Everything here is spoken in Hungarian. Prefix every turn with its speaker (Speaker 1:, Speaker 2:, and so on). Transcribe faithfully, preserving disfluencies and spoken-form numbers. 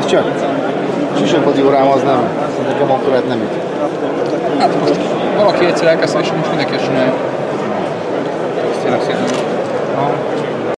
Speaker 1: nézd csak! Sisakodi órám az nem, nekem akkor nem jut.
Speaker 2: Hát most valaki egyszer elkezdte, és most mindenki ezt csinálja.